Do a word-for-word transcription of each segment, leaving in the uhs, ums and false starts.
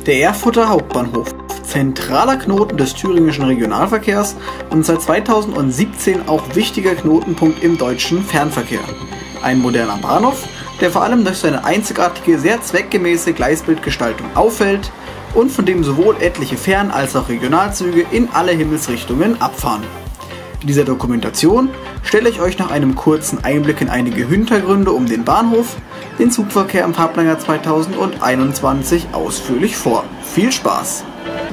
Der Erfurter Hauptbahnhof, zentraler Knoten des thüringischen Regionalverkehrs und seit zweitausendsiebzehn auch wichtiger Knotenpunkt im deutschen Fernverkehr. Ein moderner Bahnhof, der vor allem durch seine einzigartige, sehr zweckgemäße Gleisbildgestaltung auffällt und von dem sowohl etliche Fern- als auch Regionalzüge in alle Himmelsrichtungen abfahren. In dieser Dokumentation stelle ich euch nach einem kurzen Einblick in einige Hintergründe um den Bahnhof, den Zugverkehr im Fahrplanjahr zweitausendeinundzwanzig ausführlich vor. Viel Spaß!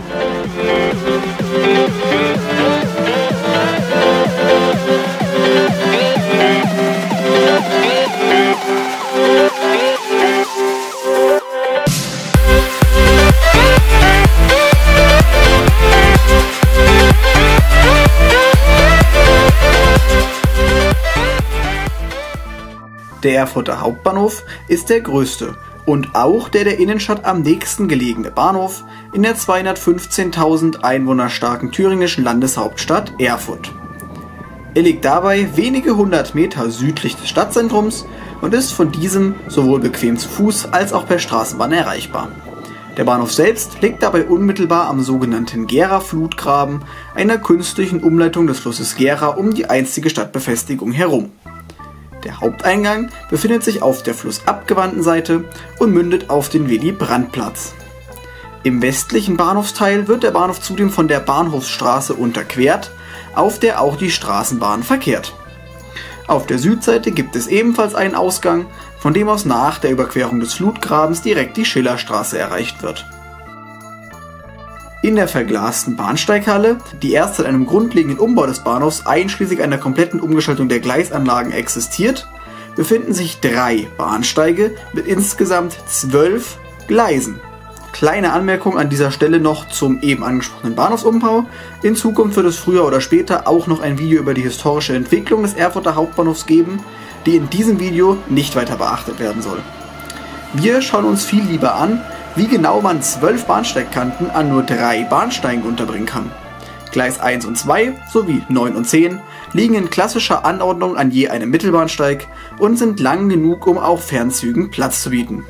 Der Erfurter Hauptbahnhof ist der größte und auch der der Innenstadt am nächsten gelegene Bahnhof in der zweihundertfünfzehntausend Einwohner starken thüringischen Landeshauptstadt Erfurt. Er liegt dabei wenige hundert Meter südlich des Stadtzentrums und ist von diesem sowohl bequem zu Fuß als auch per Straßenbahn erreichbar. Der Bahnhof selbst liegt dabei unmittelbar am sogenannten Gera-Flutgraben, einer künstlichen Umleitung des Flusses Gera um die einstige Stadtbefestigung herum. Der Haupteingang befindet sich auf der flussabgewandten Seite und mündet auf den Willy-Brandt-Platz. Im westlichen Bahnhofsteil wird der Bahnhof zudem von der Bahnhofsstraße unterquert, auf der auch die Straßenbahn verkehrt. Auf der Südseite gibt es ebenfalls einen Ausgang, von dem aus nach der Überquerung des Flutgrabens direkt die Schillerstraße erreicht wird. In der verglasten Bahnsteighalle, die erst seit einem grundlegenden Umbau des Bahnhofs einschließlich einer kompletten Umgestaltung der Gleisanlagen existiert, befinden sich drei Bahnsteige mit insgesamt zwölf Gleisen. Kleine Anmerkung an dieser Stelle noch zum eben angesprochenen Bahnhofsumbau. In Zukunft wird es früher oder später auch noch ein Video über die historische Entwicklung des Erfurter Hauptbahnhofs geben, die in diesem Video nicht weiter beachtet werden soll. Wir schauen uns viel lieber an, wie genau man zwölf Bahnsteigkanten an nur drei Bahnsteigen unterbringen kann. Gleis eins und zwei sowie neun und zehn liegen in klassischer Anordnung an je einem Mittelbahnsteig und sind lang genug, um auch Fernzügen Platz zu bieten.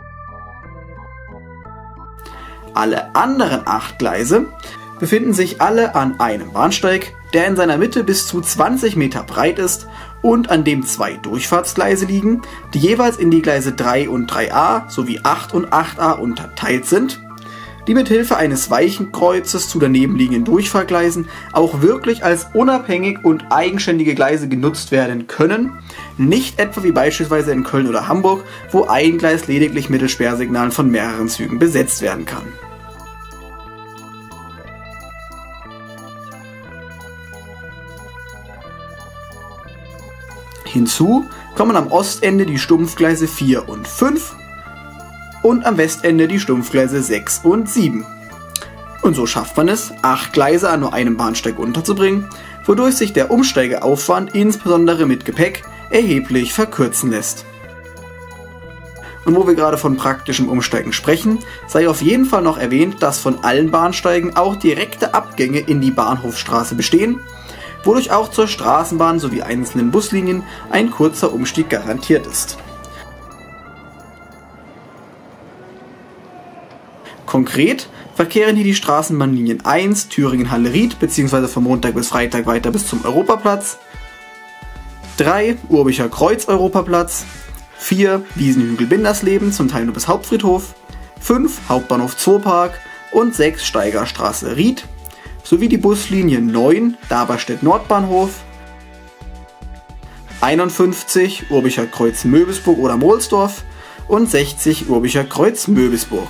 Alle anderen acht Gleise befinden sich alle an einem Bahnsteig, der in seiner Mitte bis zu zwanzig Meter breit ist und an dem zwei Durchfahrtsgleise liegen, die jeweils in die Gleise drei und drei a sowie acht und acht a unterteilt sind, die mit Hilfe eines Weichenkreuzes zu daneben liegenden Durchfahrgleisen auch wirklich als unabhängig und eigenständige Gleise genutzt werden können, nicht etwa wie beispielsweise in Köln oder Hamburg, wo ein Gleis lediglich mittels Sperrsignalen von mehreren Zügen besetzt werden kann. Hinzu kommen am Ostende die Stumpfgleise vier und fünf und am Westende die Stumpfgleise sechs und sieben. Und so schafft man es, acht Gleise an nur einem Bahnsteig unterzubringen, wodurch sich der Umsteigeaufwand insbesondere mit Gepäck erheblich verkürzen lässt. Und wo wir gerade von praktischem Umsteigen sprechen, sei auf jeden Fall noch erwähnt, dass von allen Bahnsteigen auch direkte Abgänge in die Bahnhofstraße bestehen, wodurch auch zur Straßenbahn sowie einzelnen Buslinien ein kurzer Umstieg garantiert ist. Konkret verkehren hier die Straßenbahnlinien eins Thüringen-Halle-Ried bzw. vom Montag bis Freitag weiter bis zum Europaplatz, drei Urbicher Kreuz-Europaplatz, vier Wiesenhügel-Bindersleben, zum Teil nur bis Hauptfriedhof, fünf Hauptbahnhof Zoopark und sechs Steigerstraße Ried, sowie die Buslinie neun Daberstedt-Nordbahnhof, einundfünfzig Urbicher Kreuz Möbisburg oder Mohlsdorf und sechzig Urbicher Kreuz Möbisburg.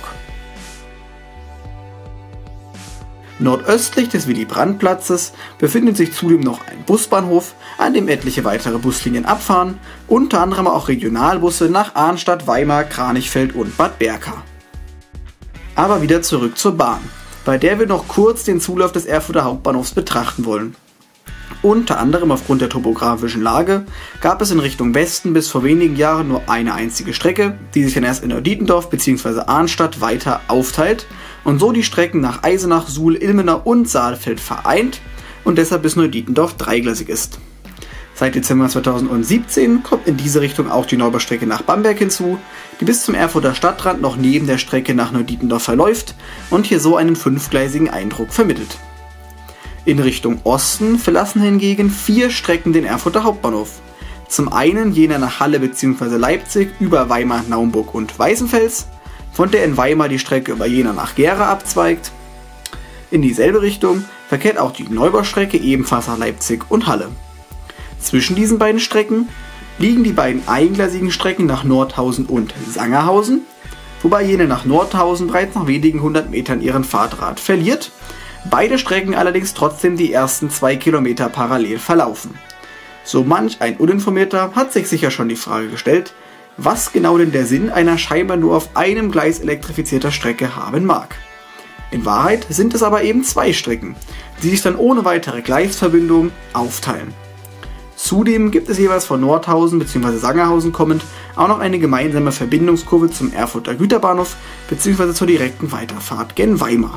Nordöstlich des Willy-Brandt-Platzes befindet sich zudem noch ein Busbahnhof, an dem etliche weitere Buslinien abfahren, unter anderem auch Regionalbusse nach Arnstadt, Weimar, Kranichfeld und Bad Berka. Aber wieder zurück zur Bahn, bei der wir noch kurz den Zulauf des Erfurter Hauptbahnhofs betrachten wollen. Unter anderem aufgrund der topografischen Lage gab es in Richtung Westen bis vor wenigen Jahren nur eine einzige Strecke, die sich dann erst in Neudietendorf bzw. Arnstadt weiter aufteilt und so die Strecken nach Eisenach, Suhl, Ilmenau und Saalfeld vereint und deshalb bis Neudietendorf dreigleisig ist. Seit Dezember zweitausendsiebzehn kommt in diese Richtung auch die Neubaustrecke nach Bamberg hinzu, die die bis zum Erfurter Stadtrand noch neben der Strecke nach Neudietendorf verläuft und hier so einen fünfgleisigen Eindruck vermittelt. In Richtung Osten verlassen hingegen vier Strecken den Erfurter Hauptbahnhof. Zum einen jener nach Halle bzw. Leipzig über Weimar, Naumburg und Weißenfels, von der in Weimar die Strecke über Jena nach Gera abzweigt. In dieselbe Richtung verkehrt auch die Neubaustrecke ebenfalls nach Leipzig und Halle. Zwischen diesen beiden Strecken liegen die beiden eingleisigen Strecken nach Nordhausen und Sangerhausen, wobei jene nach Nordhausen bereits nach wenigen hundert Metern ihren Fahrdraht verliert, beide Strecken allerdings trotzdem die ersten zwei Kilometer parallel verlaufen. So manch ein Uninformierter hat sich sicher schon die Frage gestellt, was genau denn der Sinn einer scheinbar nur auf einem Gleis elektrifizierter Strecke haben mag. In Wahrheit sind es aber eben zwei Strecken, die sich dann ohne weitere Gleisverbindung aufteilen. Zudem gibt es jeweils von Nordhausen bzw. Sangerhausen kommend auch noch eine gemeinsame Verbindungskurve zum Erfurter Güterbahnhof bzw. zur direkten Weiterfahrt gen Weimar.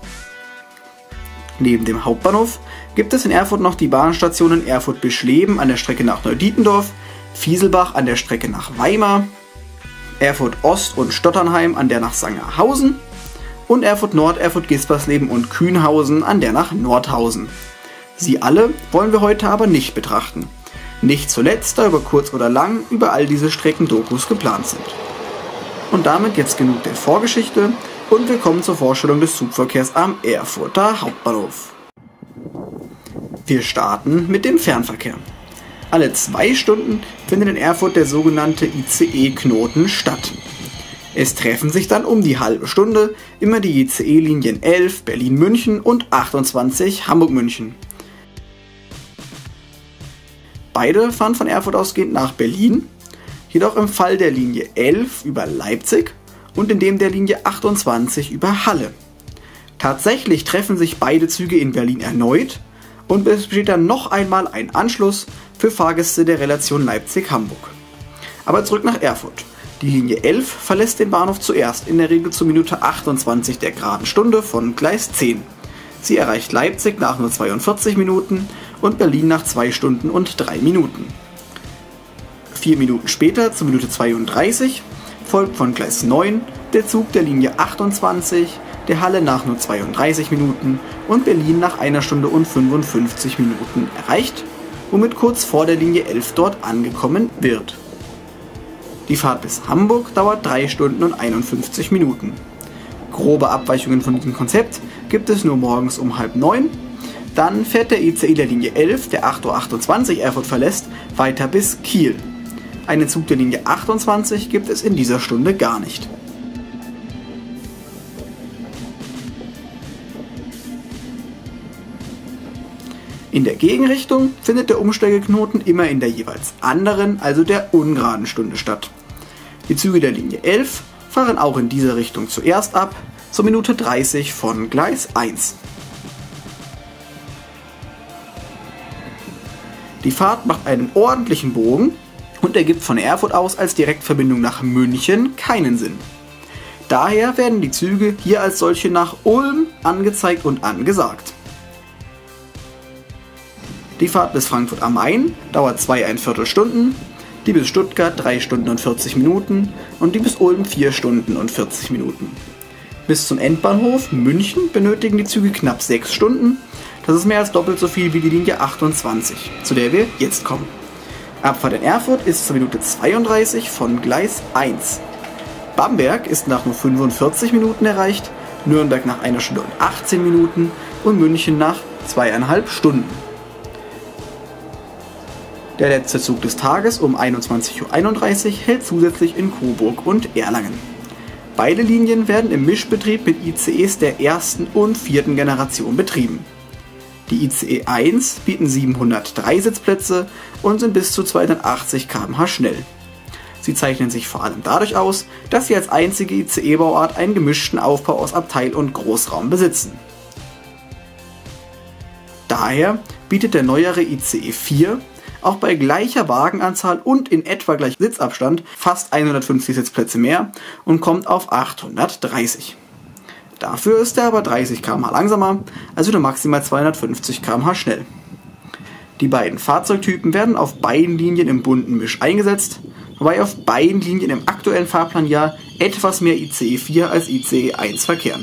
Neben dem Hauptbahnhof gibt es in Erfurt noch die Bahnstationen Erfurt-Bischleben an der Strecke nach Neudietendorf, Fieselbach an der Strecke nach Weimar, Erfurt Ost und Stotternheim an der nach Sangerhausen und Erfurt Nord, Erfurt Gispersleben und Kühnhausen an der nach Nordhausen. Sie alle wollen wir heute aber nicht betrachten. Nicht zuletzt, da über kurz oder lang über all diese Strecken Dokus geplant sind. Und damit jetzt genug der Vorgeschichte und wir kommen zur Vorstellung des Zugverkehrs am Erfurter Hauptbahnhof. Wir starten mit dem Fernverkehr. Alle zwei Stunden findet in Erfurt der sogenannte I C E-Knoten statt. Es treffen sich dann um die halbe Stunde immer die I C E-Linien elf Berlin-München und achtundzwanzig Hamburg-München. Beide fahren von Erfurt ausgehend nach Berlin, jedoch im Fall der Linie elf über Leipzig und in dem der Linie achtundzwanzig über Halle. Tatsächlich treffen sich beide Züge in Berlin erneut und es besteht dann noch einmal ein Anschluss für Fahrgäste der Relation Leipzig-Hamburg. Aber zurück nach Erfurt. Die Linie elf verlässt den Bahnhof zuerst, in der Regel zur Minute achtundzwanzig der geraden Stunde von Gleis zehn. Sie erreicht Leipzig nach nur zweiundvierzig Minuten und Berlin nach zwei Stunden und drei Minuten. Vier Minuten später, zur Minute zweiunddreißig, folgt von Gleis neun der Zug der Linie achtundzwanzig, der Halle nach nur zweiunddreißig Minuten und Berlin nach einer Stunde und fünfundfünfzig Minuten erreicht, womit kurz vor der Linie elf dort angekommen wird. Die Fahrt bis Hamburg dauert drei Stunden und einundfünfzig Minuten. Grobe Abweichungen von diesem Konzept gibt es nur morgens um halb neun. Dann fährt der I C E der Linie elf, der acht Uhr achtundzwanzig Erfurt verlässt, weiter bis Kiel. Einen Zug der Linie achtundzwanzig gibt es in dieser Stunde gar nicht. In der Gegenrichtung findet der Umsteigeknoten immer in der jeweils anderen, also der ungeraden Stunde statt. Die Züge der Linie elf fahren auch in dieser Richtung zuerst ab, zur Minute dreißig von Gleis eins. Die Fahrt macht einen ordentlichen Bogen und ergibt von Erfurt aus als Direktverbindung nach München keinen Sinn. Daher werden die Züge hier als solche nach Ulm angezeigt und angesagt. Die Fahrt bis Frankfurt am Main dauert zweieinviertel Stunden, die bis Stuttgart drei Stunden und vierzig Minuten und die bis Ulm vier Stunden und vierzig Minuten. Bis zum Endbahnhof München benötigen die Züge knapp sechs Stunden, das ist mehr als doppelt so viel wie die Linie achtundzwanzig, zu der wir jetzt kommen. Abfahrt in Erfurt ist zur Minute zweiunddreißig von Gleis eins. Bamberg ist nach nur fünfundvierzig Minuten erreicht, Nürnberg nach einer Stunde und achtzehn Minuten und München nach zweieinhalb Stunden. Der letzte Zug des Tages um einundzwanzig Uhr einunddreißig hält zusätzlich in Coburg und Erlangen. Beide Linien werden im Mischbetrieb mit I C Es der ersten und vierten Generation betrieben. Die I C E eins bieten siebenhundertdrei Sitzplätze und sind bis zu zweihundertachtzig Kilometer pro Stunde schnell. Sie zeichnen sich vor allem dadurch aus, dass sie als einzige I C E-Bauart einen gemischten Aufbau aus Abteil- und Großraum besitzen. Daher bietet der neuere I C E vier auch bei gleicher Wagenanzahl und in etwa gleich Sitzabstand fast hundertfünfzig Sitzplätze mehr und kommt auf achthundertdreißig. Dafür ist er aber dreißig Kilometer pro Stunde langsamer, also nur maximal zweihundertfünfzig Kilometer pro Stunde schnell. Die beiden Fahrzeugtypen werden auf beiden Linien im bunten Misch eingesetzt, wobei auf beiden Linien im aktuellen Fahrplanjahr etwas mehr I C E vier als I C E eins verkehren.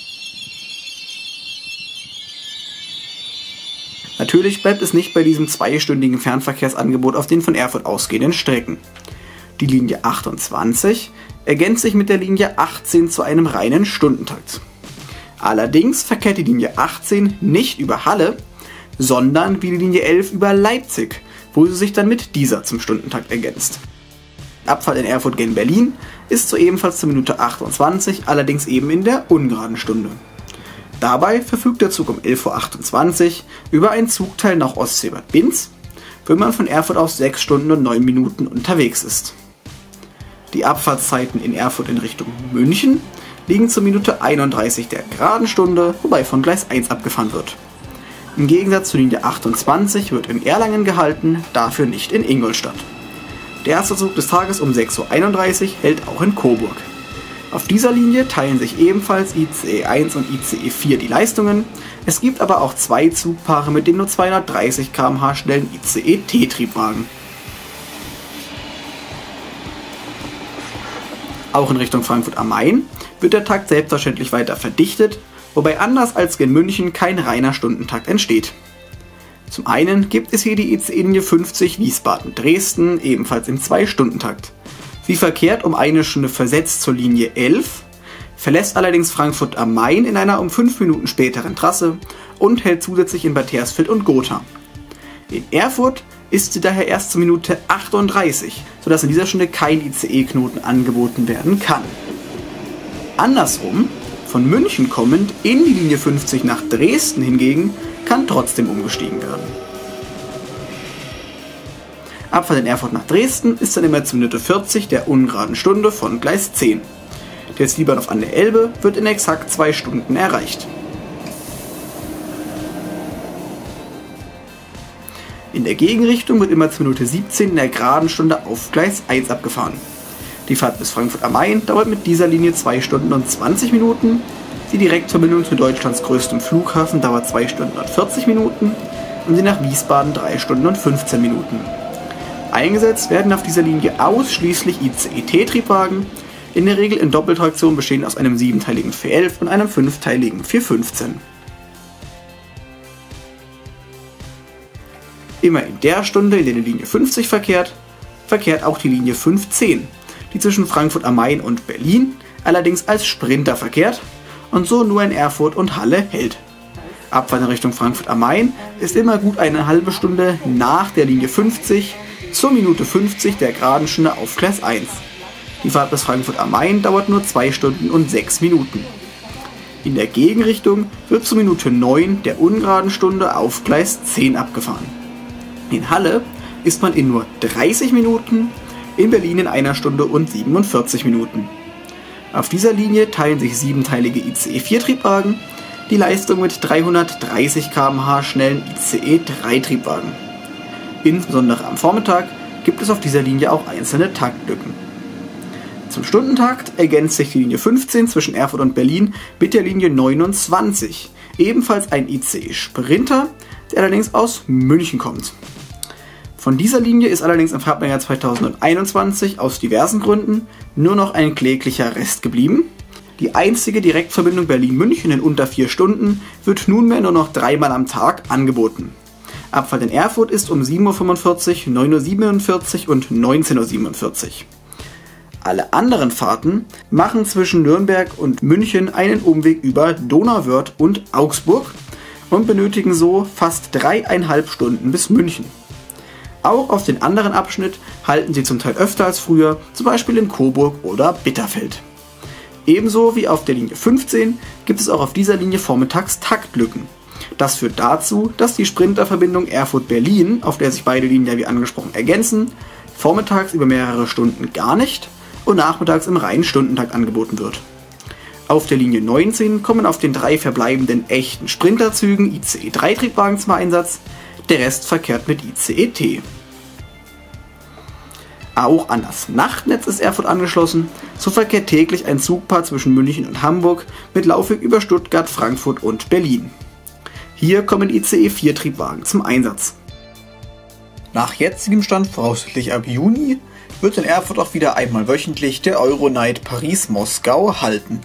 Natürlich bleibt es nicht bei diesem zweistündigen Fernverkehrsangebot auf den von Erfurt ausgehenden Strecken. Die Linie achtundzwanzig ergänzt sich mit der Linie achtzehn zu einem reinen Stundentakt. Allerdings verkehrt die Linie achtzehn nicht über Halle, sondern wie die Linie elf über Leipzig, wo sie sich dann mit dieser zum Stundentakt ergänzt. Abfahrt in Erfurt gen Berlin ist so ebenfalls zur Minute achtundzwanzig, allerdings eben in der ungeraden Stunde. Dabei verfügt der Zug um elf Uhr achtundzwanzig über ein Zugteil nach Ostsee-Bad Binz, wenn man von Erfurt aus sechs Stunden und neun Minuten unterwegs ist. Die Abfahrtszeiten in Erfurt in Richtung München liegen zur Minute einunddreißig der geraden Stunde, wobei von Gleis eins abgefahren wird. Im Gegensatz zur Linie achtundzwanzig wird in Erlangen gehalten, dafür nicht in Ingolstadt. Der erste Zug des Tages um sechs Uhr einunddreißig hält auch in Coburg. Auf dieser Linie teilen sich ebenfalls I C E eins und I C E vier die Leistungen, es gibt aber auch zwei Zugpaare mit den nur zweihundertdreißig Kilometer pro Stunde schnellen I C E T-Triebwagen. Auch in Richtung Frankfurt am Main wird der Takt selbstverständlich weiter verdichtet, wobei anders als in München kein reiner Stundentakt entsteht. Zum einen gibt es hier die I C E-Linie fünfzig Wiesbaden-Dresden, ebenfalls im zwei-Stunden-Takt. Sie verkehrt um eine Stunde versetzt zur Linie elf, verlässt allerdings Frankfurt am Main in einer um fünf Minuten späteren Trasse und hält zusätzlich in Bad Hersfeld und Gotha. In Erfurt ist sie daher erst zur Minute achtunddreißig, sodass in dieser Stunde kein I C E-Knoten angeboten werden kann. Andersrum, von München kommend in die Linie fünfzig nach Dresden hingegen, kann trotzdem umgestiegen werden. Abfahrt in Erfurt nach Dresden ist dann immer zur Minute vierzig der ungeraden Stunde von Gleis zehn. Der Zwiebernhof an der Elbe wird in exakt zwei Stunden erreicht. In der Gegenrichtung wird immer zur Minute siebzehn in der geraden Stunde auf Gleis eins abgefahren. Die Fahrt bis Frankfurt am Main dauert mit dieser Linie zwei Stunden und zwanzig Minuten. Die Direktverbindung zu Deutschlands größtem Flughafen dauert zwei Stunden und vierzig Minuten und die nach Wiesbaden drei Stunden und fünfzehn Minuten. Eingesetzt werden auf dieser Linie ausschließlich I C E T-Triebwagen, in der Regel in Doppeltraktion bestehend aus einem siebenteiligen vier elf und einem fünfteiligen vier fünfzehn. Immer in der Stunde, in der die Linie fünfzig verkehrt, verkehrt auch die Linie fünfzehn, die zwischen Frankfurt am Main und Berlin allerdings als Sprinter verkehrt und so nur in Erfurt und Halle hält. Abfahrt in Richtung Frankfurt am Main ist immer gut eine halbe Stunde nach der Linie fünfzig zur Minute fünfzig der geraden Stunde auf Gleis eins. Die Fahrt bis Frankfurt am Main dauert nur zwei Stunden und sechs Minuten. In der Gegenrichtung wird zur Minute neun der ungeraden Stunde auf Gleis zehn abgefahren. In Halle ist man in nur dreißig Minuten, in Berlin in einer Stunde und siebenundvierzig Minuten. Auf dieser Linie teilen sich siebenteilige I C E vier Triebwagen die Leistung mit dreihundertdreißig Kilometer pro Stunde schnellen I C E drei Triebwagen. Insbesondere am Vormittag gibt es auf dieser Linie auch einzelne Taktlücken. Zum Stundentakt ergänzt sich die Linie fünfzehn zwischen Erfurt und Berlin mit der Linie neunundzwanzig, ebenfalls ein I C E Sprinter, der allerdings aus München kommt. Von dieser Linie ist allerdings im Fahrplanjahr zweitausendeinundzwanzig aus diversen Gründen nur noch ein kläglicher Rest geblieben. Die einzige Direktverbindung Berlin-München in unter vier Stunden wird nunmehr nur noch dreimal am Tag angeboten. Abfahrt in Erfurt ist um sieben Uhr fünfundvierzig, neun Uhr siebenundvierzig und neunzehn Uhr siebenundvierzig. Alle anderen Fahrten machen zwischen Nürnberg und München einen Umweg über Donauwörth und Augsburg und benötigen so fast dreieinhalb Stunden bis München. Auch auf den anderen Abschnitt halten sie zum Teil öfter als früher, zum Beispiel in Coburg oder Bitterfeld. Ebenso wie auf der Linie fünfzehn gibt es auch auf dieser Linie vormittags Taktlücken. Das führt dazu, dass die Sprinterverbindung Erfurt-Berlin, auf der sich beide Linien ja wie angesprochen ergänzen, vormittags über mehrere Stunden gar nicht und nachmittags im reinen Stundentakt angeboten wird. Auf der Linie neunzehn kommen auf den drei verbleibenden echten Sprinterzügen I C E drei Triebwagen zum Einsatz, der Rest verkehrt mit I C E T. Auch an das Nachtnetz ist Erfurt angeschlossen, so verkehrt täglich ein Zugpaar zwischen München und Hamburg mit Laufweg über Stuttgart, Frankfurt und Berlin. Hier kommen I C E vier Triebwagen zum Einsatz. Nach jetzigem Stand voraussichtlich ab Juni wird in Erfurt auch wieder einmal wöchentlich der Euronight Paris-Moskau halten.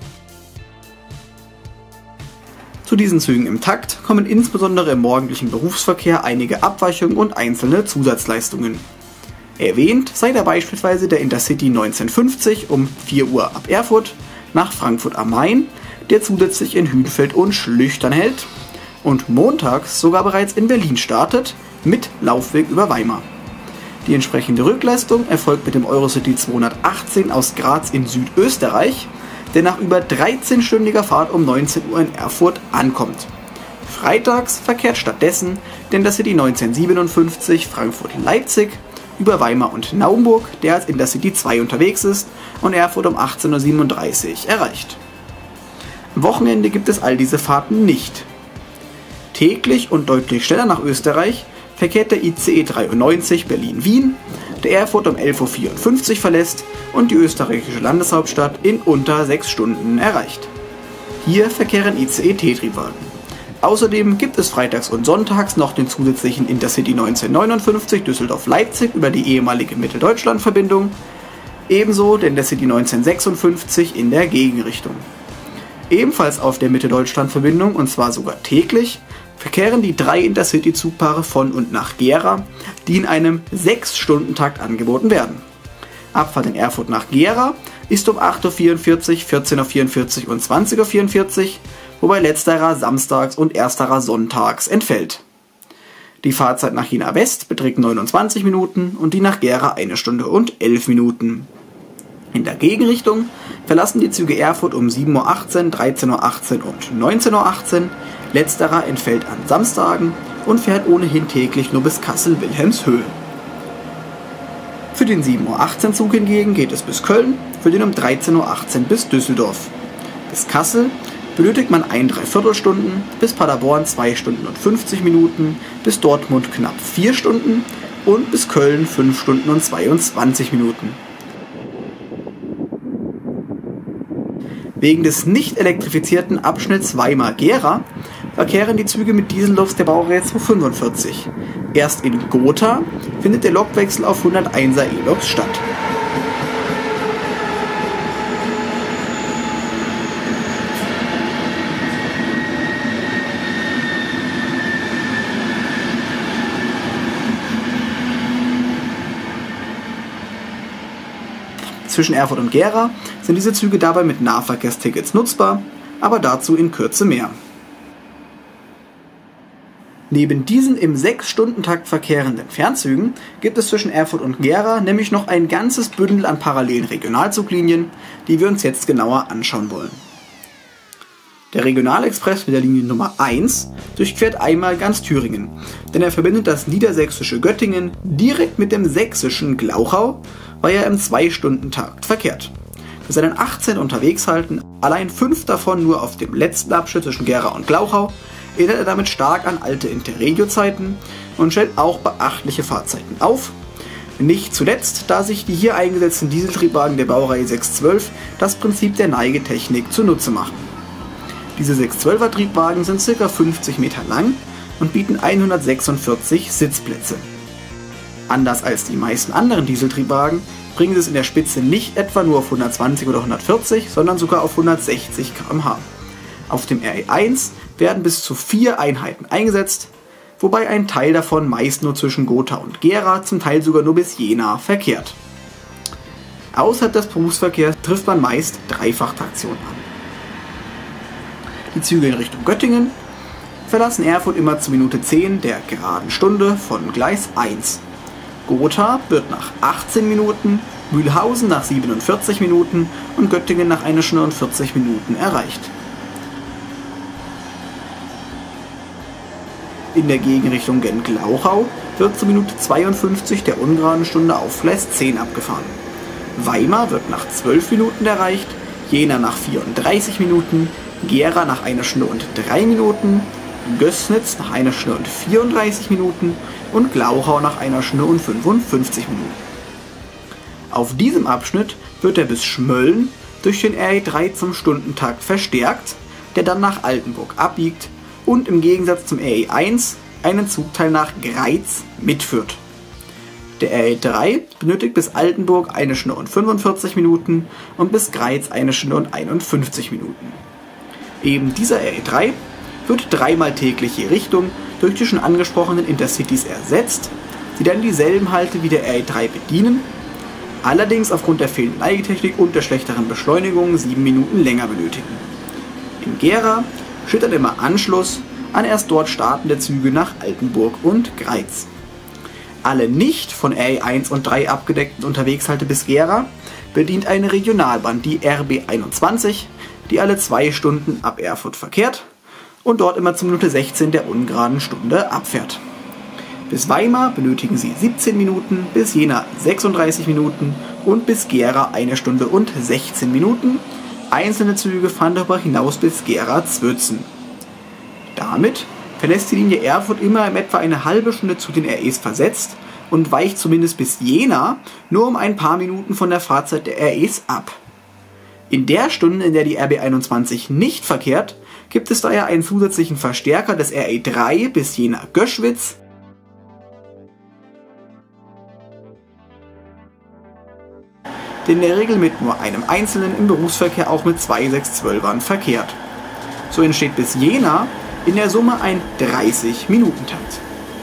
Zu diesen Zügen im Takt kommen insbesondere im morgendlichen Berufsverkehr einige Abweichungen und einzelne Zusatzleistungen. Erwähnt sei da beispielsweise der Intercity neunzehnhundertfünfzig um vier Uhr ab Erfurt nach Frankfurt am Main, der zusätzlich in Hünfeld und Schlüchtern hält und montags sogar bereits in Berlin startet, mit Laufweg über Weimar. Die entsprechende Rückleistung erfolgt mit dem Eurocity zweihundertachtzehn aus Graz in Südösterreich, der nach über dreizehnstündiger Fahrt um neunzehn Uhr in Erfurt ankommt. Freitags verkehrt stattdessen der Intercity neunzehnhundertsiebenundfünfzig Frankfurt-Leipzig über Weimar und Naumburg, der als Intercity zwei unterwegs ist und Erfurt um achtzehn Uhr siebenunddreißig erreicht. Am Wochenende gibt es all diese Fahrten nicht. Täglich und deutlich schneller nach Österreich verkehrt der I C E dreiundneunzig Berlin-Wien, der Erfurt um elf Uhr vierundfünfzig verlässt und die österreichische Landeshauptstadt in unter sechs Stunden erreicht. Hier verkehren I C E-T-Triebwagen. Außerdem gibt es freitags und sonntags noch den zusätzlichen Intercity neunzehnhundertneunundfünfzig Düsseldorf-Leipzig über die ehemalige Mitteldeutschland-Verbindung, ebenso den Intercity neunzehnhundertsechsundfünfzig in der Gegenrichtung. Ebenfalls auf der Mitteldeutschland-Verbindung, und zwar sogar täglich, verkehren die drei Intercity-Zugpaare von und nach Gera, die in einem sechs Stunden Takt angeboten werden. Abfahrt in Erfurt nach Gera ist um acht Uhr vierundvierzig, vierzehn Uhr vierundvierzig und zwanzig Uhr vierundvierzig, wobei letzterer samstags und ersterer sonntags entfällt. Die Fahrzeit nach Jena West beträgt neunundzwanzig Minuten und die nach Gera eine Stunde und elf Minuten. In der Gegenrichtung verlassen die Züge Erfurt um sieben Uhr achtzehn, dreizehn Uhr achtzehn und neunzehn Uhr achtzehn. Letzterer entfällt an Samstagen und fährt ohnehin täglich nur bis Kassel-Wilhelmshöhe. Für den sieben Uhr achtzehn Zug hingegen geht es bis Köln, für den um dreizehn Uhr achtzehn bis Düsseldorf. Bis Kassel benötigt man ein Dreiviertelstunden, bis Paderborn zwei Stunden und fünfzig Minuten, bis Dortmund knapp vier Stunden und bis Köln fünf Stunden und zweiundzwanzig Minuten. Wegen des nicht elektrifizierten Abschnitts Weimar-Gera verkehren die Züge mit Dieselloks der Baureihe zweihundertfünfundvierzig. Erst in Gotha findet der Lokwechsel auf hunderteiner E-Loks statt. Zwischen Erfurt und Gera sind diese Züge dabei mit Nahverkehrstickets nutzbar, aber dazu in Kürze mehr. Neben diesen im sechs Stunden Takt verkehrenden Fernzügen gibt es zwischen Erfurt und Gera nämlich noch ein ganzes Bündel an parallelen Regionalzuglinien, die wir uns jetzt genauer anschauen wollen. Der Regionalexpress mit der Linie Nummer eins durchquert einmal ganz Thüringen, denn er verbindet das niedersächsische Göttingen direkt mit dem sächsischen Glauchau, weil er im zwei Stunden Takt verkehrt. Für seinen achtzehn Unterwegshalten, allein fünf davon nur auf dem letzten Abschnitt zwischen Gera und Glauchau, erinnert er damit stark an alte Interregio-Zeiten und stellt auch beachtliche Fahrzeiten auf. Nicht zuletzt, da sich die hier eingesetzten Dieseltriebwagen der Baureihe sechshundertzwölf das Prinzip der Neigetechnik zunutze machen. Diese sechshundertzwölfer Triebwagen sind ca. fünfzig Meter lang und bieten hundertsechsundvierzig Sitzplätze. Anders als die meisten anderen Dieseltriebwagen bringen sie es in der Spitze nicht etwa nur auf hundertzwanzig oder hundertvierzig, sondern sogar auf hundertsechzig Kilometer pro Stunde. Auf dem R E eins werden bis zu vier Einheiten eingesetzt, wobei ein Teil davon meist nur zwischen Gotha und Gera, zum Teil sogar nur bis Jena verkehrt. Außerhalb des Berufsverkehrs trifft man meist Dreifachtraktion an. Die Züge in Richtung Göttingen verlassen Erfurt immer zur Minute zehn der geraden Stunde von Gleis eins. Gotha wird nach achtzehn Minuten, Mühlhausen nach siebenundvierzig Minuten und Göttingen nach einer Stunde und vierzig Minuten erreicht. In der Gegenrichtung Gent-Glauchau wird zur Minute zweiundfünfzig der ungeraden Stunde auf Gleis zehn abgefahren. Weimar wird nach zwölf Minuten erreicht, Jena nach vierunddreißig Minuten, Gera nach einer Stunde und drei Minuten, Gößnitz nach einer Stunde und vierunddreißig Minuten und Glauchau nach einer Stunde und fünfundfünfzig Minuten. Auf diesem Abschnitt wird er bis Schmölln durch den R E drei zum Stundentakt verstärkt, der dann nach Altenburg abbiegt und im Gegensatz zum R E eins einen Zugteil nach Greiz mitführt. Der R E drei benötigt bis Altenburg eine Stunde und fünfundvierzig Minuten und bis Greiz eine Stunde und einundfünfzig Minuten. Eben dieser R E drei wird dreimal täglich je Richtung durch die schon angesprochenen Intercities ersetzt, die dann dieselben Halte wie der R E drei bedienen, allerdings aufgrund der fehlenden Neigetechnik und der schlechteren Beschleunigung sieben Minuten länger benötigen. In Gera steht dann immer Anschluss an erst dort startende Züge nach Altenburg und Greiz. Alle nicht von R E eins und drei abgedeckten Unterwegshalte bis Gera bedient eine Regionalbahn, die R B einundzwanzig, die alle zwei Stunden ab Erfurt verkehrt und dort immer zur Minute sechzehn der ungeraden Stunde abfährt. Bis Weimar benötigen sie siebzehn Minuten, bis Jena sechsunddreißig Minuten und bis Gera eine Stunde und sechzehn Minuten. Einzelne Züge fahren darüber hinaus bis Gera-Zwötzen. Damit verlässt die Linie Erfurt immer in etwa eine halbe Stunde zu den R Es versetzt und weicht zumindest bis Jena nur um ein paar Minuten von der Fahrzeit der R Es ab. In der Stunde, in der die R B einundzwanzig nicht verkehrt, gibt es daher einen zusätzlichen Verstärker des R E drei bis Jena-Göschwitz, der in der Regel mit nur einem einzelnen, im Berufsverkehr auch mit zwei sechs zwölfern verkehrt. So entsteht bis Jena in der Summe ein dreißig-Minuten-Takt.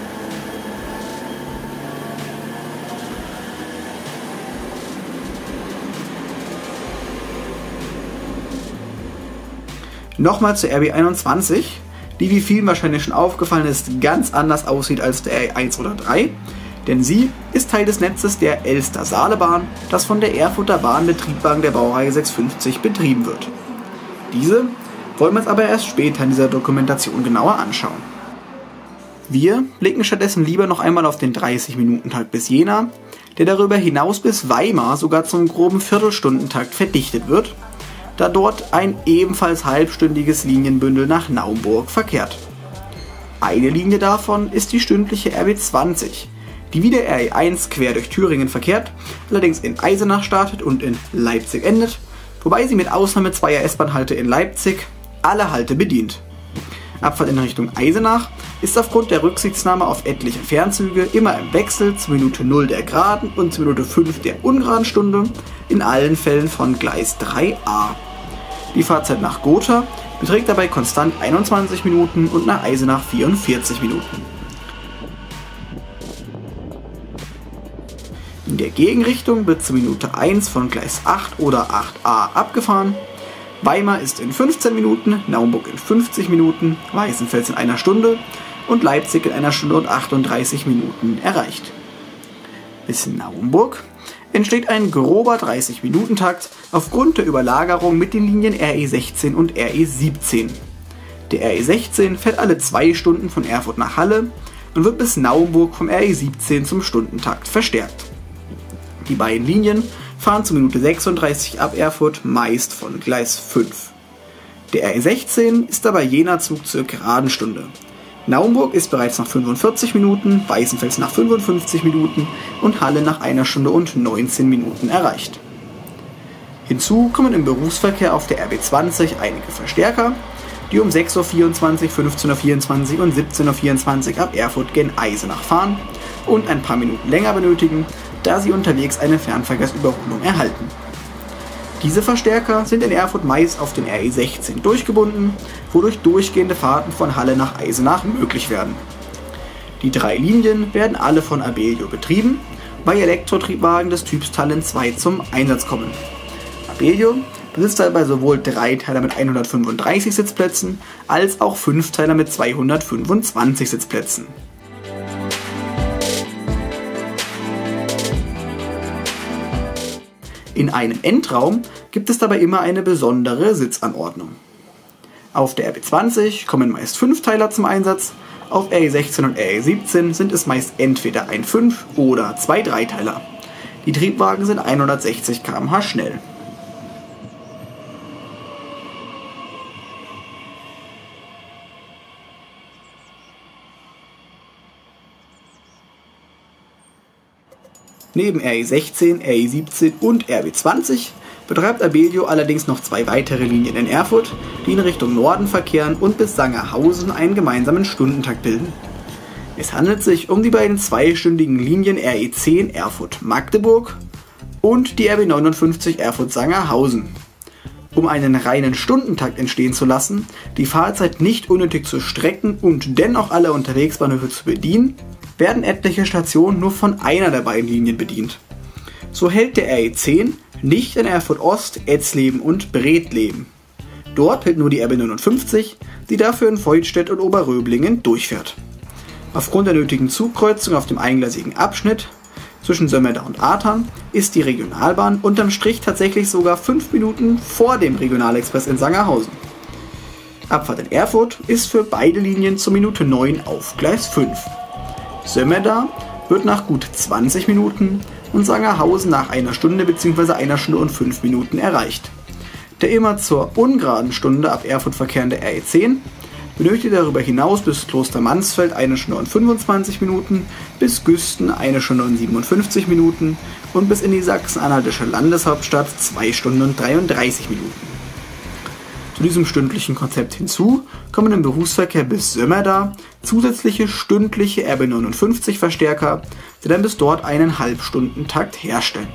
Nochmal zur R B einundzwanzig, die wie vielen wahrscheinlich schon aufgefallen ist, ganz anders aussieht als der R E eins oder drei, denn sie ist Teil des Netzes der Elster-Saale-Bahn, das von der Erfurter Bahnbetriebwagen der Baureihe sechshundertfünfzig betrieben wird. Diese wollen wir uns aber erst später in dieser Dokumentation genauer anschauen. Wir blicken stattdessen lieber noch einmal auf den dreißig-Minuten-Takt bis Jena, der darüber hinaus bis Weimar sogar zum groben Viertelstundentakt verdichtet wird, da dort ein ebenfalls halbstündiges Linienbündel nach Naumburg verkehrt. Eine Linie davon ist die stündliche R B zwanzig, die wie der R E eins quer durch Thüringen verkehrt, allerdings in Eisenach startet und in Leipzig endet, wobei sie mit Ausnahme zweier S-Bahn-Halte in Leipzig alle Halte bedient. Abfahrt in Richtung Eisenach ist aufgrund der Rücksichtnahme auf etliche Fernzüge immer im Wechsel zur Minute null der geraden und zur Minute fünf der ungeraden Stunde, in allen Fällen von Gleis drei a. Die Fahrzeit nach Gotha beträgt dabei konstant einundzwanzig Minuten und nach Eisenach vierundvierzig Minuten. In der Gegenrichtung wird zur Minute eins von Gleis acht oder acht a abgefahren. Weimar ist in fünfzehn Minuten, Naumburg in fünfzig Minuten, Weißenfels in einer Stunde und Leipzig in einer Stunde und achtunddreißig Minuten erreicht. Bis Naumburg entsteht ein grober dreißig-Minuten-Takt aufgrund der Überlagerung mit den Linien R E sechzehn und R E siebzehn. Der R E sechzehn fährt alle zwei Stunden von Erfurt nach Halle und wird bis Naumburg vom R E siebzehn zum Stundentakt verstärkt. Die beiden Linien fahren zur Minute sechsunddreißig ab Erfurt, meist von Gleis fünf. Der R E sechzehn ist dabei jener Zug zur geraden Stunde. Naumburg ist bereits nach fünfundvierzig Minuten, Weißenfels nach fünfundfünfzig Minuten und Halle nach einer Stunde und neunzehn Minuten erreicht. Hinzu kommen im Berufsverkehr auf der R B zwanzig einige Verstärker, die um sechs Uhr vierundzwanzig, fünfzehn Uhr vierundzwanzig und siebzehn Uhr vierundzwanzig ab Erfurt gen Eisenach fahren und ein paar Minuten länger benötigen, da sie unterwegs eine Fernverkehrsüberholung erhalten. Diese Verstärker sind in Erfurt meist auf den R E sechzehn durchgebunden, wodurch durchgehende Fahrten von Halle nach Eisenach möglich werden. Die drei Linien werden alle von Abellio betrieben, weil Elektrotriebwagen des Typs Talent zwei zum Einsatz kommen. Abellio besitzt dabei sowohl Dreiteiler mit hundertfünfunddreißig Sitzplätzen als auch Fünfteiler mit zweihundertfünfundzwanzig Sitzplätzen. In einem Endraum gibt es dabei immer eine besondere Sitzanordnung. Auf der R B zwanzig kommen meist Fünfteiler zum Einsatz, auf R E sechzehn und R E siebzehn sind es meist entweder ein Fünf- oder zwei Dreiteiler. Die Triebwagen sind hundertsechzig Kilometer pro Stunde schnell. Neben R E sechzehn, R E siebzehn und R B zwanzig betreibt Abellio allerdings noch zwei weitere Linien in Erfurt, die in Richtung Norden verkehren und bis Sangerhausen einen gemeinsamen Stundentakt bilden. Es handelt sich um die beiden zweistündigen Linien R E zehn Erfurt-Magdeburg und die R B neunundfünfzig Erfurt-Sangerhausen. Um einen reinen Stundentakt entstehen zu lassen, die Fahrzeit nicht unnötig zu strecken und dennoch alle Unterwegsbahnhöfe zu bedienen, werden etliche Stationen nur von einer der beiden Linien bedient. So hält der R E zehn nicht in Erfurt Ost, Etzleben und Bredleben. Dort hält nur die R B neunundfünfzig, die dafür in Voigtstedt und Oberröblingen durchfährt. Aufgrund der nötigen Zugkreuzung auf dem eingleisigen Abschnitt zwischen Sömmerda und Atern ist die Regionalbahn unterm Strich tatsächlich sogar fünf Minuten vor dem Regionalexpress in Sangerhausen. Abfahrt in Erfurt ist für beide Linien zur Minute neun auf Gleis fünf. Sömmerda wird nach gut zwanzig Minuten und Sangerhausen nach einer Stunde bzw. einer Stunde und fünf Minuten erreicht. Der immer zur ungeraden Stunde ab Erfurt verkehrende R E zehn benötigt darüber hinaus bis Kloster Mansfeld eine Stunde und fünfundzwanzig Minuten, bis Güsten eine Stunde und siebenundfünfzig Minuten und bis in die sachsen-anhaltische Landeshauptstadt zwei Stunden und dreiunddreißig Minuten. Zu diesem stündlichen Konzept hinzu kommen im Berufsverkehr bis Sömmerda zusätzliche stündliche R B neunundfünfzig Verstärker, die dann bis dort einen Halbstundentakt herstellen.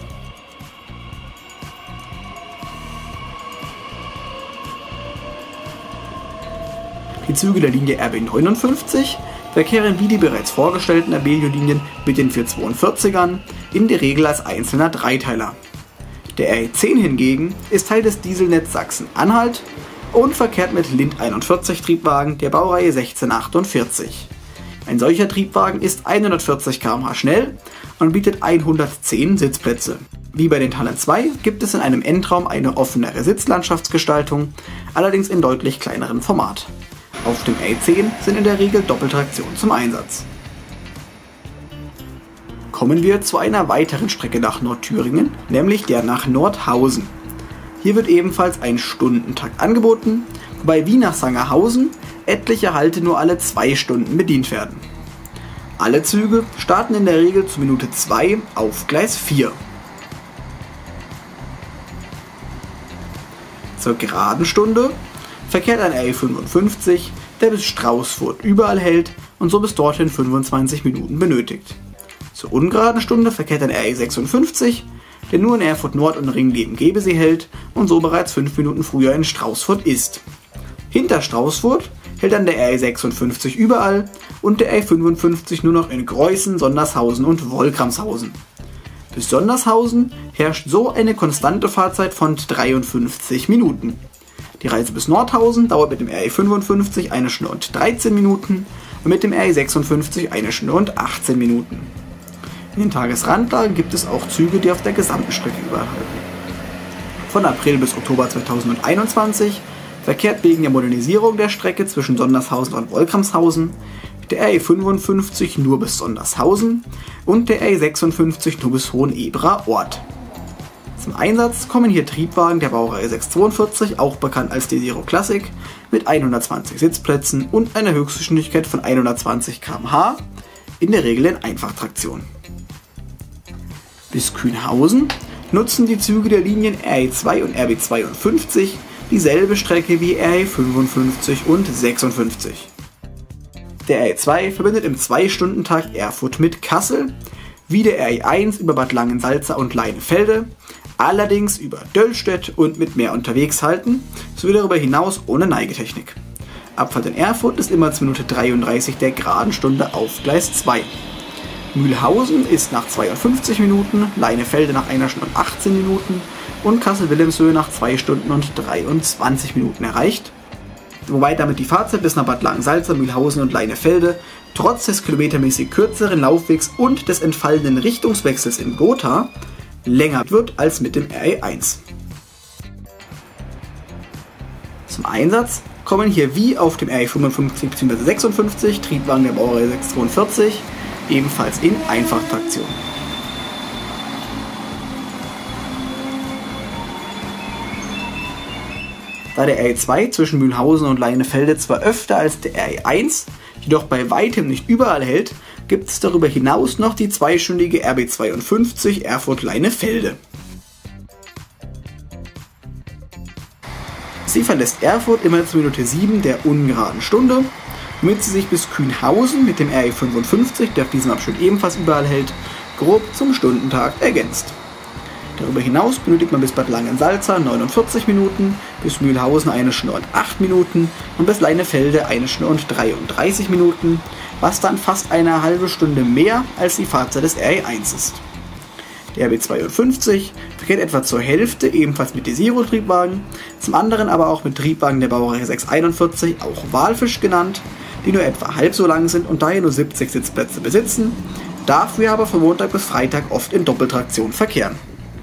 Die Züge der Linie R B neunundfünfzig verkehren wie die bereits vorgestellten Abellio-Linien mit den vierhundertzweiundvierzigern in der Regel als einzelner Dreiteiler. Der R E zehn hingegen ist Teil des Dieselnetz Sachsen-Anhalt und verkehrt mit Lind einundvierzig Triebwagen der Baureihe sechzehnhundertachtundvierzig. Ein solcher Triebwagen ist hundertvierzig Kilometer pro Stunde schnell und bietet hundertzehn Sitzplätze. Wie bei den Talent zwei gibt es in einem Endraum eine offenere Sitzlandschaftsgestaltung, allerdings in deutlich kleinerem Format. Auf dem R E zehn sind in der Regel Doppeltraktionen zum Einsatz. Kommen wir zu einer weiteren Strecke nach Nordthüringen, nämlich der nach Nordhausen. Hier wird ebenfalls ein Stundentakt angeboten, wobei wie nach Sangerhausen etliche Halte nur alle zwei Stunden bedient werden. Alle Züge starten in der Regel zur Minute zwei auf Gleis vier. Zur geraden Stunde verkehrt ein R E fünfundfünfzig, der bis Straußfurt überall hält und so bis dorthin fünfundzwanzig Minuten benötigt. Zur ungeraden Stunde verkehrt ein R E sechsundfünfzig, der nur in Erfurt Nord und Ringleben-Gebesee hält und so bereits fünf Minuten früher in Straußfurt ist. Hinter Straußfurt hält dann der R E sechsundfünfzig überall und der R E fünfundfünfzig nur noch in Greußen, Sondershausen und Wolkramshausen. Bis Sondershausen herrscht so eine konstante Fahrzeit von dreiundfünfzig Minuten. Die Reise bis Nordhausen dauert mit dem R E fünfundfünfzig eine Stunde und dreizehn Minuten und mit dem R E sechsundfünfzig eine Stunde und achtzehn Minuten. In den Tagesrandlagen gibt es auch Züge, die auf der gesamten Strecke überhalten. Von April bis Oktober zweitausendeinundzwanzig verkehrt wegen der Modernisierung der Strecke zwischen Sondershausen und Wolkramshausen der R E fünfundfünfzig nur bis Sondershausen und der R E sechsundfünfzig nur bis Hohenebra Ort. Zum Einsatz kommen hier Triebwagen der Baureihe sechshundertzweiundvierzig, auch bekannt als Desiro Classic, mit hundertzwanzig Sitzplätzen und einer Höchstgeschwindigkeit von hundertzwanzig Kilometer pro Stunde, in der Regel in Einfachtraktion. Bis Kühnhausen nutzen die Züge der Linien R E zwei und R B zweiundfünfzig dieselbe Strecke wie R E fünfundfünfzig und sechsundfünfzig. Der R E zwei verbindet im zwei Stunden Takt Erfurt mit Kassel, wie der R E eins über Bad Langensalza und Leinefelde, allerdings über Döllstedt und mit mehr Unterwegshalten, sowie darüber hinaus ohne Neigetechnik. Abfahrt in Erfurt ist immer zur Minute dreiunddreißig der geraden Stunde auf Gleis zwei. Mühlhausen ist nach zweiundfünfzig Minuten, Leinefelde nach einer Stunde und achtzehn Minuten und Kassel-Wilhelmshöhe nach zwei Stunden und dreiundzwanzig Minuten erreicht, wobei damit die Fahrzeit bis nach Bad Langensalza, Mühlhausen und Leinefelde trotz des kilometermäßig kürzeren Laufwegs und des entfallenden Richtungswechsels in Gotha länger wird als mit dem R E eins. Zum Einsatz kommen hier wie auf dem R E fünfundfünfzig bzw. sechsundfünfzig Triebwagen der Baureihe sechshundertzweiundvierzig, ebenfalls in Einfachtraktion. Da der R E zwei zwischen Mühlhausen und Leinefelde zwar öfter als der R E eins, jedoch bei weitem nicht überall hält, gibt es darüber hinaus noch die zweistündige R B zweiundfünfzig Erfurt-Leinefelde. Sie verlässt Erfurt immer zur Minute sieben der ungeraden Stunde womit sie sich bis Kühnhausen mit dem R E fünfundfünfzig, der auf diesem Abschnitt ebenfalls überall hält, grob zum Stundentakt ergänzt. Darüber hinaus benötigt man bis Bad Langensalza neunundvierzig Minuten, bis Mühlhausen eine Stunde und acht Minuten und bis Leinefelde eine Stunde und dreiunddreißig Minuten, was dann fast eine halbe Stunde mehr als die Fahrzeit des R E eins ist. Der R B zweiundfünfzig verkehrt etwa zur Hälfte ebenfalls mit Desiro-Triebwagen, zum anderen aber auch mit Triebwagen der Baureihe sechshunderteinundvierzig, auch Walfisch genannt, die nur etwa halb so lang sind und daher nur siebzig Sitzplätze besitzen, dafür aber von Montag bis Freitag oft in Doppeltraktion verkehren.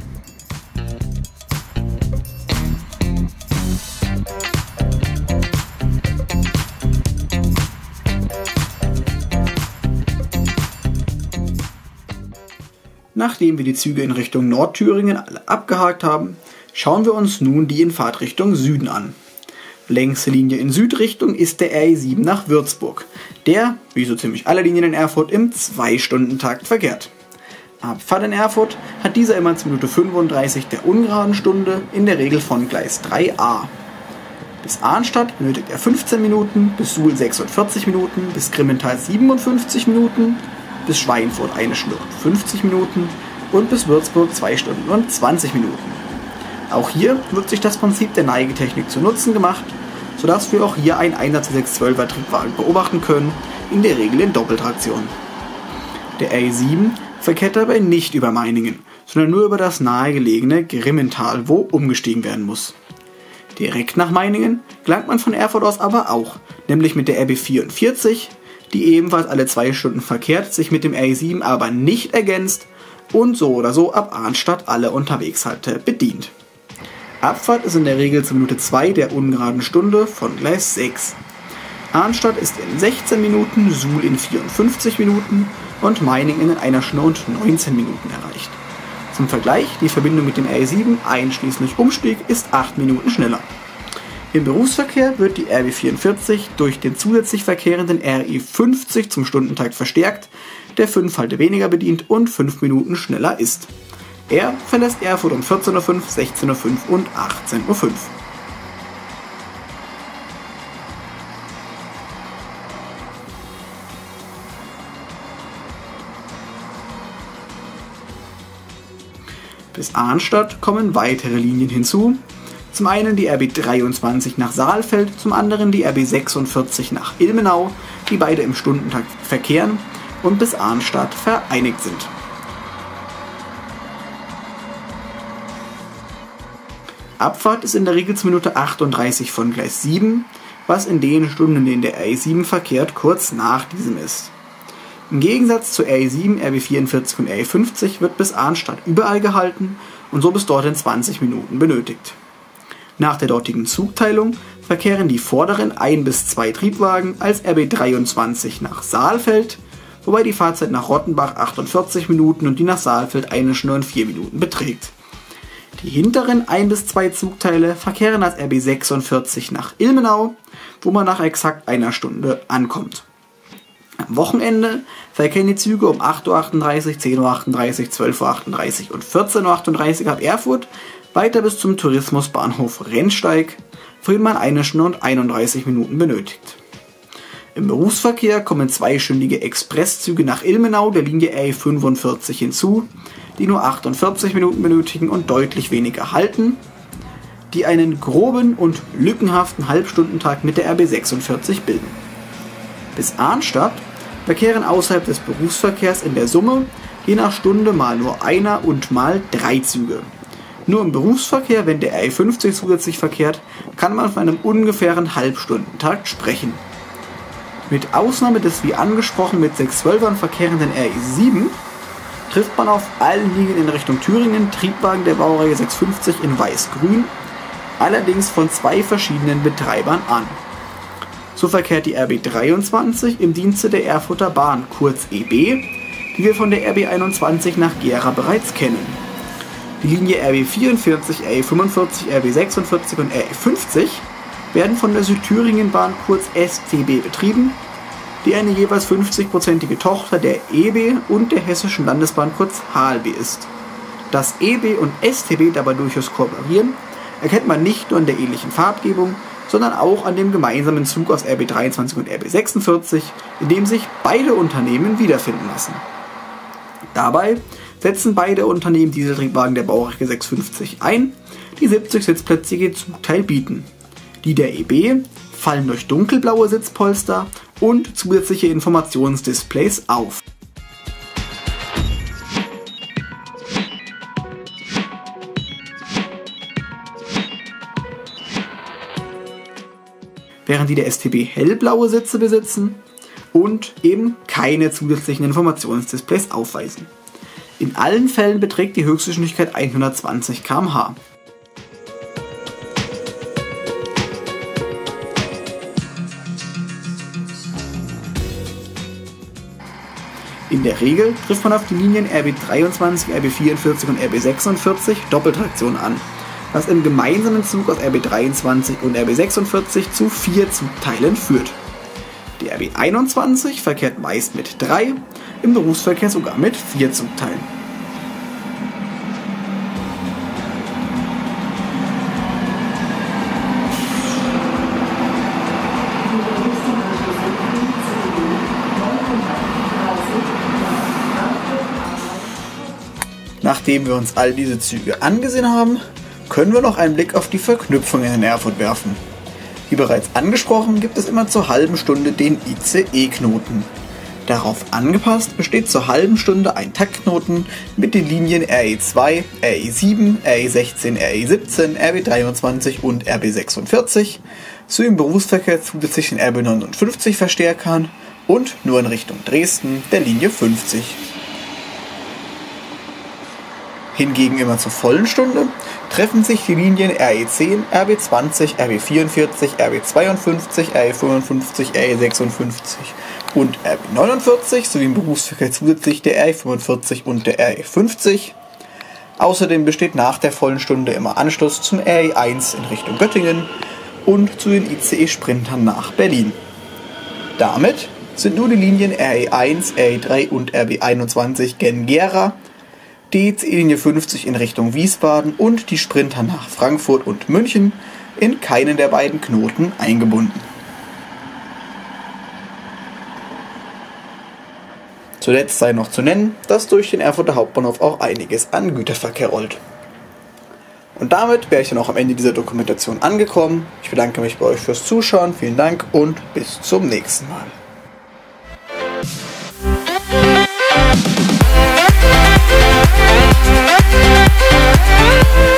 Nachdem wir die Züge in Richtung Nordthüringen alle abgehakt haben, schauen wir uns nun die in Fahrtrichtung Süden an. Längste Linie in Südrichtung ist der R E sieben nach Würzburg, der, wie so ziemlich alle Linien in Erfurt, im zwei Stunden Takt verkehrt. Abfahrt in Erfurt hat dieser immer zur Minute fünfunddreißig der ungeraden Stunde, in der Regel von Gleis drei a. Bis Arnstadt benötigt er fünfzehn Minuten, bis Suhl sechsundvierzig Minuten, bis Grimmental siebenundfünfzig Minuten, bis Schweinfurt eine Stunde und fünfzig Minuten und bis Würzburg zwei Stunden und zwanzig Minuten. Auch hier wird sich das Prinzip der Neigetechnik zu Nutzen gemacht, sodass wir auch hier einen Einsatz der sechshundertzwölfer Triebwagen beobachten können, in der Regel in Doppeltraktion. Der R E sieben verkehrt dabei nicht über Meiningen, sondern nur über das nahegelegene Grimmental, wo umgestiegen werden muss. Direkt nach Meiningen gelangt man von Erfurt aus aber auch, nämlich mit der R B vierundvierzig, die ebenfalls alle zwei Stunden verkehrt, sich mit dem R E sieben aber nicht ergänzt und so oder so ab Arnstadt alle Unterwegshalte bedient. Abfahrt ist in der Regel zur Minute zwei der ungeraden Stunde von Gleis sechs. Arnstadt ist in sechzehn Minuten, Suhl in vierundfünfzig Minuten und Meiningen in einer Stunde und neunzehn Minuten erreicht. Zum Vergleich, die Verbindung mit dem R E sieben einschließlich Umstieg ist acht Minuten schneller. Im Berufsverkehr wird die R B vierundvierzig durch den zusätzlich verkehrenden R E fünfzig zum Stundentakt verstärkt, der fünf Halte weniger bedient und fünf Minuten schneller ist. Er verlässt Erfurt um vierzehn Uhr fünf, sechzehn Uhr fünf und achtzehn Uhr fünf. Bis Arnstadt kommen weitere Linien hinzu. Zum einen die R B dreiundzwanzig nach Saalfeld, zum anderen die R B sechsundvierzig nach Ilmenau, die beide im Stundentakt verkehren und bis Arnstadt vereinigt sind. Abfahrt ist in der Regel zur Minute achtunddreißig von Gleis sieben, was in den Stunden, in denen der R E sieben verkehrt, kurz nach diesem ist. Im Gegensatz zu R E sieben, R B vierundvierzig und R E fünfzig wird bis Arnstadt überall gehalten und so bis dorthin zwanzig Minuten benötigt. Nach der dortigen Zugteilung verkehren die vorderen ein bis zwei Triebwagen als R B dreiundzwanzig nach Saalfeld, wobei die Fahrzeit nach Rottenbach achtundvierzig Minuten und die nach Saalfeld eine Stunde und vier Minuten beträgt. Die hinteren ein bis zwei Zugteile verkehren als R B sechsundvierzig nach Ilmenau, wo man nach exakt einer Stunde ankommt. Am Wochenende verkehren die Züge um acht Uhr achtunddreißig, zehn Uhr achtunddreißig, zwölf Uhr achtunddreißig und vierzehn Uhr achtunddreißig ab Erfurt weiter bis zum Tourismusbahnhof Rennsteig, wohin man eine Stunde und einunddreißig Minuten benötigt. Im Berufsverkehr kommen zweistündige Expresszüge nach Ilmenau der Linie R E fünfundvierzig hinzu, die nur achtundvierzig Minuten benötigen und deutlich weniger halten, die einen groben und lückenhaften Halbstundentakt mit der R B sechsundvierzig bilden. Bis Arnstadt verkehren außerhalb des Berufsverkehrs in der Summe je nach Stunde mal nur einer und mal drei Züge. Nur im Berufsverkehr, wenn der R E fünfzig zusätzlich verkehrt, kann man von einem ungefähren Halbstundentakt sprechen. Mit Ausnahme des wie angesprochen mit sechshundertzwölfern verkehrenden R E sieben trifft man auf allen Linien in Richtung Thüringen Triebwagen der Baureihe sechshundertfünfzig in weiß-grün, allerdings von zwei verschiedenen Betreibern an. So verkehrt die R B dreiundzwanzig im Dienste der Erfurter Bahn, kurz E B, die wir von der R B einundzwanzig nach Gera bereits kennen. Die Linie R B vierundvierzig, R E fünfundvierzig, R B sechsundvierzig und R E fünfzig werden von der Südthüringen-Bahn kurz S T B betrieben, die eine jeweils fünfzig-prozentige Tochter der E B und der Hessischen Landesbahn kurz H L B ist. Dass E B und S T B dabei durchaus kooperieren, erkennt man nicht nur an der ähnlichen Farbgebung, sondern auch an dem gemeinsamen Zug aus R B dreiundzwanzig und R B sechsundvierzig, in dem sich beide Unternehmen wiederfinden lassen. Dabei setzen beide Unternehmen Dieseltriebwagen der Baureihe sechshundertfünfzig ein, die siebzig Sitzplätze je Zugteil bieten. Die der E B fallen durch dunkelblaue Sitzpolster und zusätzliche Informationsdisplays auf. Während die der S T B hellblaue Sitze besitzen und eben keine zusätzlichen Informationsdisplays aufweisen. In allen Fällen beträgt die Höchstgeschwindigkeit hundertzwanzig Kilometer pro Stunde. In der Regel trifft man auf die Linien R B dreiundzwanzig, R B vierundvierzig und R B sechsundvierzig Doppeltraktion an, was im gemeinsamen Zug aus R B dreiundzwanzig und R B sechsundvierzig zu vier Zugteilen führt. Die R B einundzwanzig verkehrt meist mit drei, im Berufsverkehr sogar mit vier Zugteilen. Nachdem wir uns all diese Züge angesehen haben, können wir noch einen Blick auf die Verknüpfungen in Erfurt werfen. Wie bereits angesprochen, gibt es immer zur halben Stunde den I C E-Knoten. Darauf angepasst besteht zur halben Stunde ein Taktknoten mit den Linien R E zwei, R E sieben, R E sechzehn, R E siebzehn, R B dreiundzwanzig und R B sechsundvierzig, sowie im Berufsverkehr zusätzlich den R B neunundfünfzig Verstärkern und nur in Richtung Dresden der Linie fünfzig. Hingegen immer zur vollen Stunde treffen sich die Linien R E zehn, R B zwanzig, R B vierundvierzig, R B zweiundfünfzig, R E fünfundfünfzig, R E sechsundfünfzig und R B neunundvierzig sowie im Berufsverkehr zusätzlich der R E fünfundvierzig und der R E fünfzig. Außerdem besteht nach der vollen Stunde immer Anschluss zum R E eins in Richtung Göttingen und zu den I C E-Sprintern nach Berlin. Damit sind nur die Linien R E eins, R E drei und R B einundzwanzig gen Gera, die I C E-Linie fünfzig in Richtung Wiesbaden und die Sprinter nach Frankfurt und München in keinen der beiden Knoten eingebunden. Zuletzt sei noch zu nennen, dass durch den Erfurter Hauptbahnhof auch einiges an Güterverkehr rollt. Und damit wäre ich dann auch am Ende dieser Dokumentation angekommen. Ich bedanke mich bei euch fürs Zuschauen, vielen Dank und bis zum nächsten Mal. We'll be right back.